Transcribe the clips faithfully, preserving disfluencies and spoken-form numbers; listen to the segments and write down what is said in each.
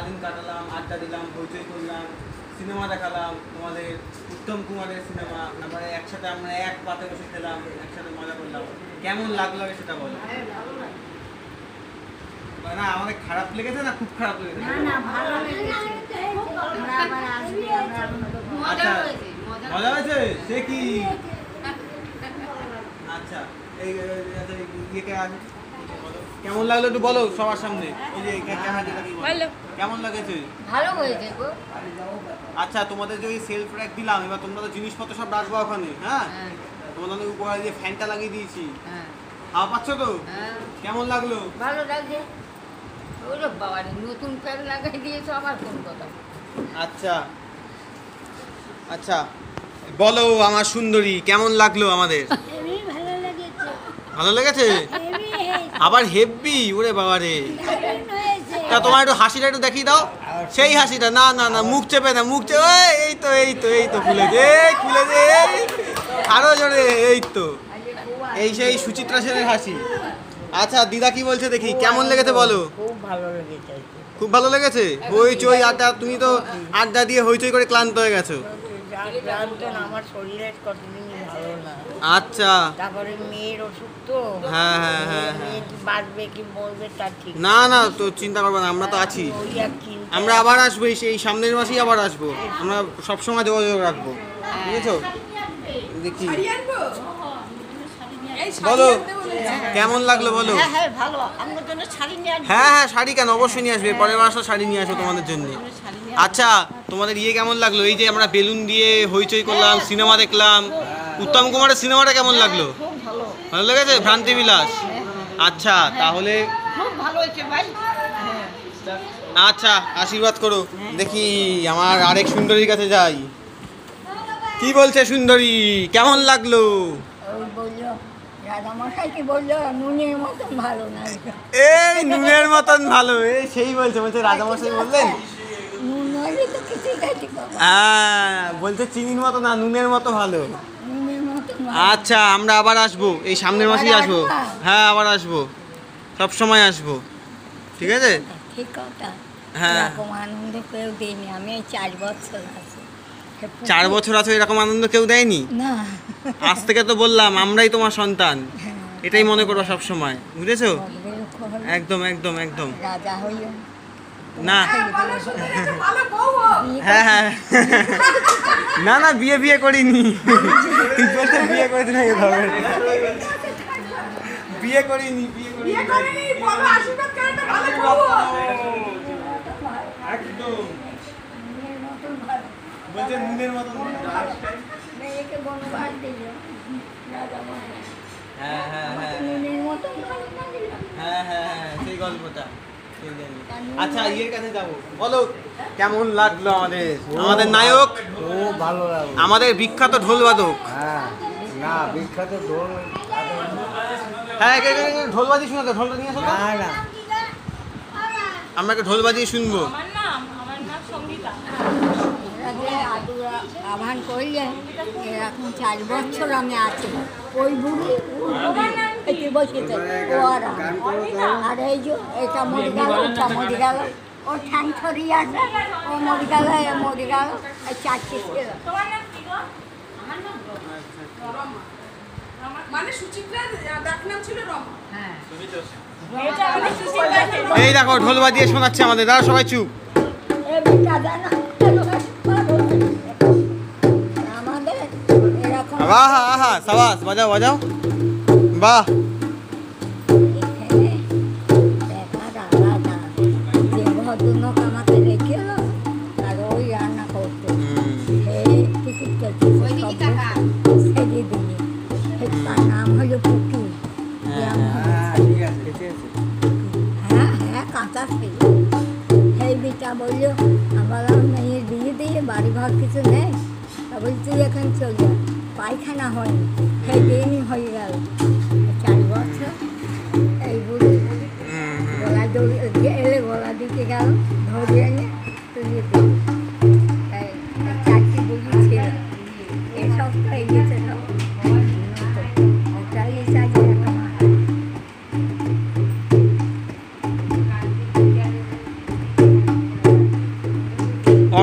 সারাদিন কাটালাম, আড্ডা দিলাম, হইচই করলাম, সিনেমা দেখালাম, তোমাদের উত্তম কুমারের সিনেমা, তারপরে একসাথে আমরা এক পাতে বসে খেলাম, একসাথে মজা করলাম। কেমন লাগলো আগে সেটা বলো। না আমাদের খারাপ লেগেছে না খুব খারাপ লেগেছে? না না ভালো লেগেছে, আমরা আবার আসবো, আমরা আচ্ছা মজা হয়েছে সে কি? আচ্ছা এই ইয়েকে আগে কেমন লাগলো একটু বলো সবার সামনে। এই যে কেমন লাগেছে? ভালো হয়েছে গো। আচ্ছা তোমাদের যে ওই সেলফ র্যাক দিলাম, এবার তোমরা তো জিনিসপত্র সব রাখবো ওখানে। হ্যাঁ তোমাদের উপরে যে ফ্যানটা লাগিয়ে দিয়েছি, হাওয়া পাচ্ছ তো? কেমন লাগলো? ভালো লাগছে। ওরে বাবা নতুন ফ্যান লাগাই দিয়েছো, আবার কোন কথা। আচ্ছা আচ্ছা বলো আমার সুন্দরী কেমন লাগলো আমাদের? ভালো লেগেছে। ভালো লেগেছে? আবার হেভি? ওরে বাবা রে। তা তোমার একটু হাসিটা একটু দেখিয়ে দাও, সেই হাসিটা। না না না মুখ চেপে না, মুখ চেপে। এই তো এই তো এই তো খুলেছে, এই খুলেছে, আরো জোরে। এই তো এই সেই সুচিত্রা সেনের হাসি। আচ্ছা দিদা কি বলছে দেখি, কেমন লেগেছে বলো? খুব ভালো লেগেছে। খুব ভালো লেগেছে? হইচই আড্ডা, তুমি তো আড্ডা দিয়ে হইচই করে ক্লান্ত হয়ে গেছো। আমার শরীরের কতদিন ভালো না। আচ্ছা তারপরে মেয়ের অসুখ তো। হ্যাঁ হ্যাঁ হ্যাঁ মেয়ে কি বাঁচবে কি মরবে তার ঠিক না না তো চিন্তা করবে না, আমরা তো আছি। আমরা আবার আসবো, এই সামনের মাসেই আবার আসবো। আমরা সবসময় যোগাযোগ রাখবো, বুঝেছো? দেখি বলো কেমন লাগলো বলো। হ্যাঁ হ্যাঁ ভালো। আমার জন্য শাড়ি নিয়ে আসবে। হ্যাঁ হ্যাঁ শাড়ি কেন, অবশ্যই নিয়ে আসবে। পরের বার আসো শাড়ি নিয়ে আসো তোমাদের জন্য। আচ্ছা তোমাদের ইয়ে কেমন লাগলো? এই যে আমরা বেলুন দিয়ে হইচই করলাম, সিনেমা দেখলাম, উত্তম কুমারের সিনেমাটা কেমন লাগলো? ভালো লেগেছে? ভ্রান্তি বিলাস। আচ্ছা তাহলে খুব ভালো হয়েছে ভাই। আচ্ছা আশীর্বাদ করো। দেখি আমার আরেক সুন্দরীর কাছে যাই। কি বলছে সুন্দরী, কেমন লাগলো? ওই বললো রাজামশাই কি বললো, নুনের মতন ভালো না। এই নুনের মতন ভালো, এই সেই বলছে। বলছে রাজামশাই বললেন নুন হলে তো কিছুই খাইতে পাবো। হ্যাঁ বলছে চিনির মতো না, নুনের মতো ভালো। নুনের মতন আচ্ছা আমরা আবার আসবো, এই সামনের মাসেই আসবো। হ্যাঁ আবার আসবো, সব সময় আসবো, ঠিক আছে? ঠিক কথা। হ্যাঁ এরকম আনন্দ কেউ দেয়নি। আমি এই চার বছর আছি। চার বছর আছে, এরকম আনন্দ কেউ দেয়নি। না আজ থেকে তো বললাম আমরাই তোমার সন্তান, এটাই মনে করবো সব সময়, বুঝেছো? একদম একদম একদম। রাজা হইও না হ্যাঁ হ্যাঁ না না বিয়ে বিয়ে করিনি। তুই বলতে বিয়ে করেছি না, বিয়ে করিনি, বিয়ে করিনি। একদম বলছে নুনের মতন। মেয়েকে বনবাস দিল রাজামশাই। হ্যাঁ হ্যাঁ হ্যাঁ নুনের মতন ভালো না দিল। হ্যাঁ হ্যাঁ হ্যাঁ সেই গল্পটা। আচ্ছা ইয়ের কাছে যাবো, বলো কেমন লাগলো আমাদের আমাদের নায়ক? খুব ভালো লাগলো। আমাদের বিখ্যাত ঢোলবাদক। হ্যাঁ না বিখ্যাত ঢোল। হ্যাঁ ঢোল বাজিয়ে শোনাতে, ঢোলটা নিয়ে আসো। না না আমরা একটা ঢোল বাজিয়ে শুনবো। আহ্বান করলেন এরকম চার বছর আমি আছি। ওই বুড়ি এটি বসেছে ওরা, আর এই যে এটা মরে গেল, ওটা মরে গেল, ও ঠ্যাং ছড়িয়ে আছে, ও মরে গেল, এ মরে গেল, এই চারটে ছিল। মানে সুচিত্রার ডাকনাম ছিল রমা। হ্যাঁ এই দেখো ঢোল বাজিয়ে শোনাচ্ছে আমাদের। দাঁড়া সবাই চুপ। আমাদের এরকম বাহ আহা সাবাস, বাজাও বাজাও, বাহ। এখানে দেখার আলাদা। যে ভদ্রলোক আমাকে রেখেল আর ওই রান্না করতো, সেই টিকিট কেটে সেদিয়ে দিলি। তার নাম হলো পুটু। হ্যাঁ হ্যাঁ কাঁচা ছিল। সেই বিটা বললো, আমার মেয়ের বিয়ে দিয়ে বাড়ি ঘর কিছু নেই, তা বলছি তুই এখানে চলে যা, পায়খানা হয়নি, সেই দিনই হয়ে গেল। চার বছর এই বুড়ি গলা দৌড়ে এলে গলা দিতে গেল, ধরে এনে তুলিয়ে দিল। এই চারটি বুড়ি ছিল, এসব তো এগিয়েছে সব। ওটাই চাই এরকম।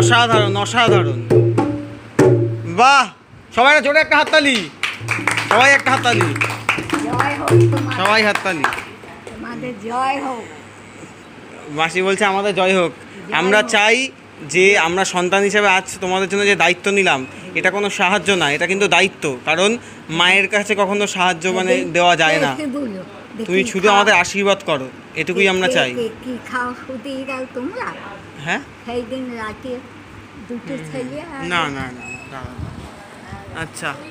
অসাধারণ অসাধারণ বাহ সবাই জোরে একটা হাততালি সবাই একটা হাততালি জয় হোক তোমার, সবাই হাততালি তোমাদের জয় হোক। মাসি বলছে আমাদের জয় হোক। আমরা চাই যে আমরা সন্তান হিসেবে আজ তোমাদের জন্য যে দায়িত্ব নিলাম এটা কোনো সাহায্য না, এটা কিন্তু দায়িত্ব। কারণ মায়ের কাছে কখনো সাহায্য মানে দেওয়া যায় না। দেখি বলো, দেখি তুমি শুধু খাও। আমাদের আশীর্বাদ করো, এটুকুই আমরা কে- চাই। কে- কি খাও শুধু দাও তোমরা? হ্যাঁ সেই দিন রাতে দুটো ছেলে আর না না না না, না, না। আচ্ছা